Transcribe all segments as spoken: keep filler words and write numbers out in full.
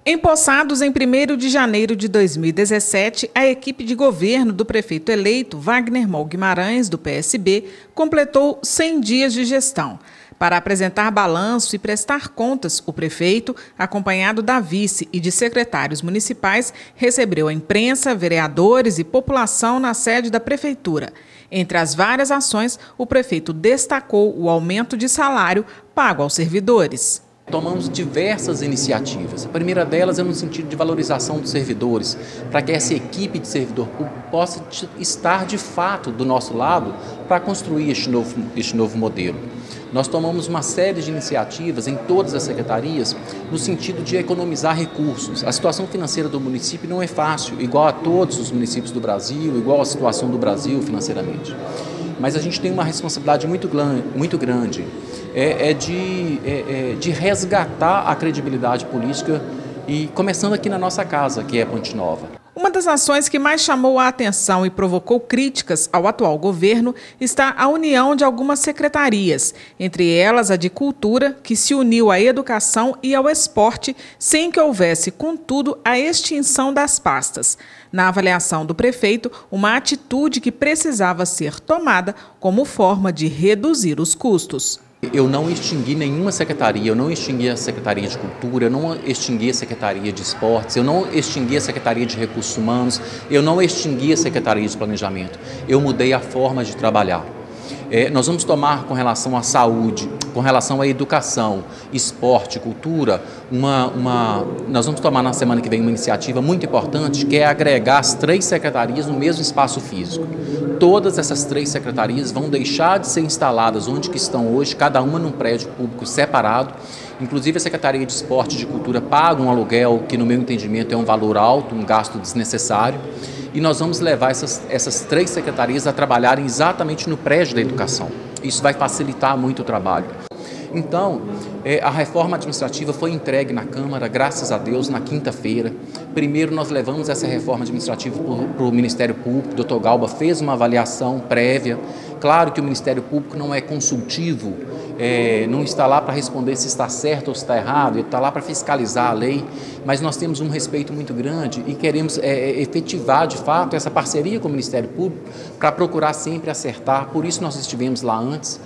Empossados em primeiro de janeiro de dois mil e dezessete, a equipe de governo do prefeito eleito Wagner Moll Guimarães, do P S B, completou cem dias de gestão. Para apresentar balanço e prestar contas, o prefeito, acompanhado da vice e de secretários municipais, recebeu a imprensa, vereadores e população na sede da prefeitura. Entre as várias ações, o prefeito destacou o aumento de salário pago aos servidores. Tomamos diversas iniciativas. A primeira delas é no sentido de valorização dos servidores, para que essa equipe de servidor público possa estar de fato do nosso lado para construir este novo, este novo modelo. Nós tomamos uma série de iniciativas em todas as secretarias no sentido de economizar recursos. A situação financeira do município não é fácil, igual a todos os municípios do Brasil, igual a situação do Brasil financeiramente. Mas a gente tem uma responsabilidade muito, muito grande, é, é, de, é, é de resgatar a credibilidade política, e começando aqui na nossa casa, que é Ponte Nova. Uma das ações que mais chamou a atenção e provocou críticas ao atual governo está a união de algumas secretarias, entre elas a de Cultura, que se uniu à Educação e ao Esporte, sem que houvesse, contudo, a extinção das pastas. Na avaliação do prefeito, uma atitude que precisava ser tomada como forma de reduzir os custos. Eu não extingui nenhuma secretaria, eu não extingui a Secretaria de Cultura, eu não extingui a Secretaria de Esportes, eu não extingui a Secretaria de Recursos Humanos, eu não extingui a Secretaria de Planejamento. Eu mudei a forma de trabalhar. É, nós vamos tomar com relação à saúde, com relação à educação, esporte, cultura, uma, uma, nós vamos tomar na semana que vem uma iniciativa muito importante, que é agregar as três secretarias no mesmo espaço físico. Todas essas três secretarias vão deixar de ser instaladas onde que estão hoje, cada uma num prédio público separado. Inclusive a Secretaria de Esporte e de Cultura paga um aluguel que, no meu entendimento, é um valor alto, um gasto desnecessário. E nós vamos levar essas, essas três secretarias a trabalharem exatamente no prédio da educação. Isso vai facilitar muito o trabalho. Então, é, a reforma administrativa foi entregue na Câmara, graças a Deus, na quinta-feira. Primeiro, nós levamos essa reforma administrativa para o Ministério Público. O doutor Galba fez uma avaliação prévia. Claro que o Ministério Público não é consultivo, é, não está lá para responder se está certo ou se está errado, ele está lá para fiscalizar a lei, mas nós temos um respeito muito grande e queremos é, efetivar, de fato, essa parceria com o Ministério Público para procurar sempre acertar. Por isso nós estivemos lá antes.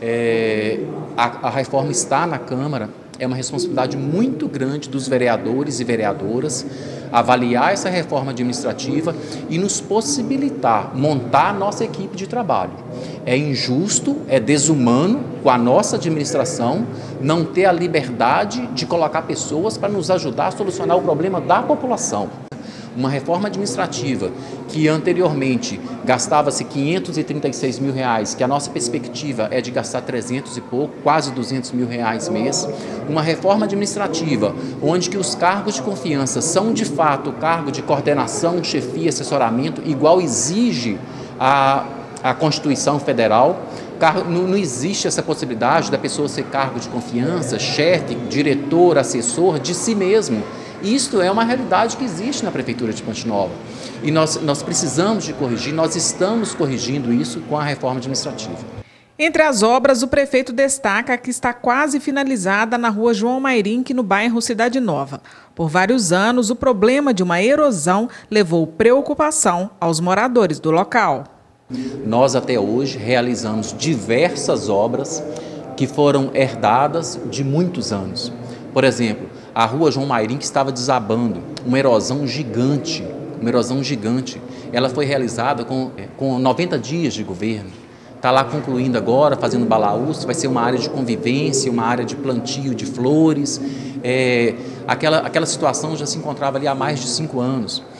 É, a, a reforma está na Câmara, é uma responsabilidade muito grande dos vereadores e vereadoras avaliar essa reforma administrativa e nos possibilitar montar a nossa equipe de trabalho. É injusto, é desumano com a nossa administração não ter a liberdade de colocar pessoas para nos ajudar a solucionar o problema da população. Uma reforma administrativa que anteriormente gastava-se quinhentos e trinta e seis mil reais, que a nossa perspectiva é de gastar trezentos e pouco, quase duzentos mil reais mês. Uma reforma administrativa onde que os cargos de confiança são de fato cargo de coordenação, chefia, assessoramento, igual exige a, a Constituição Federal. Não, não existe essa possibilidade da pessoa ser cargo de confiança, chefe, diretor, assessor de si mesmo. Isto é uma realidade que existe na Prefeitura de Ponte Nova e nós, nós precisamos de corrigir, nós estamos corrigindo isso com a reforma administrativa. Entre as obras, o prefeito destaca que está quase finalizada na rua João Mairink, no bairro Cidade Nova. Por vários anos, o problema de uma erosão levou preocupação aos moradores do local. Nós até hoje realizamos diversas obras que foram herdadas de muitos anos. Por exemplo, a rua João Mairink estava desabando, uma erosão gigante, uma erosão gigante. Ela foi realizada com, com noventa dias de governo. Está lá concluindo agora, fazendo balaús, vai ser uma área de convivência, uma área de plantio de flores. É, aquela, aquela situação já se encontrava ali há mais de cinco anos.